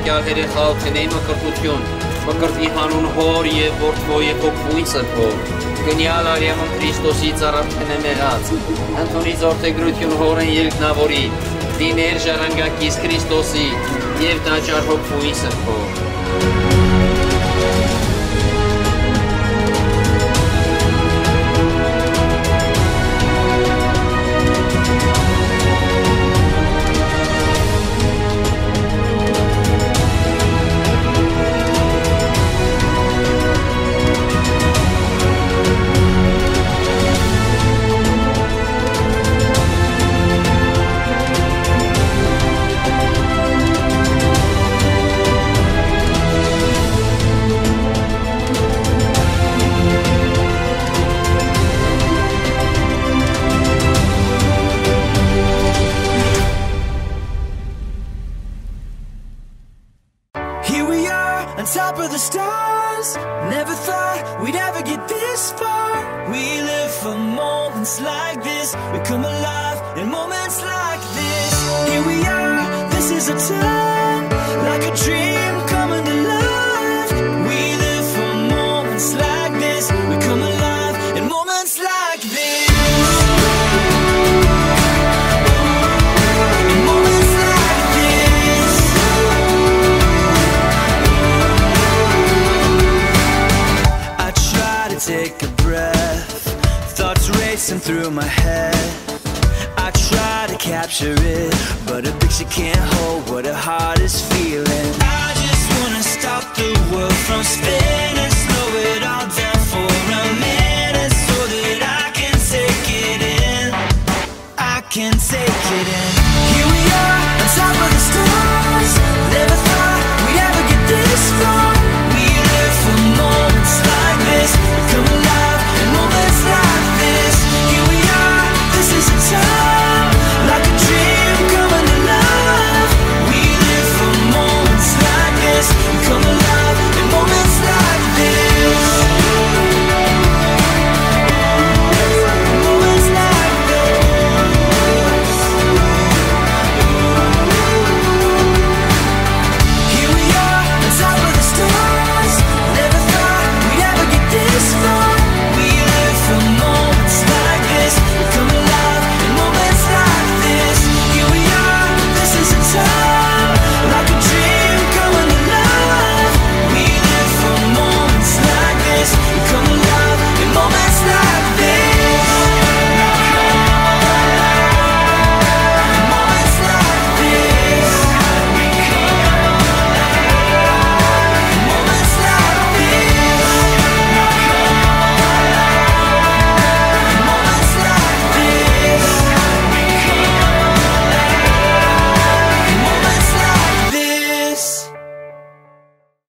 եկյալ երեխալ թենեի մկրտություն, մկրտի հանուն հոր և որդվո և հոգվույն սրբով, գնյալ արյամն Քրիստոսի ծառապթենե մեղած, ընդունից որդեգրություն հորեն երկնավորի, դիներ ժառանգակից Քրիստոսի և տաճար հոգվույն սրբով։ Here we are, on top of the stars. Never thought we'd ever get this far. We live for moments like this. We come alive in moments like this. Here we are, this is a time, like a dream coming to life. We live for moments like this. We come alive in moments like this. Take a breath, thoughts racing through my head. I try to capture it, but a picture can't hold what a heart is feeling. I just wanna stop the world from spinning.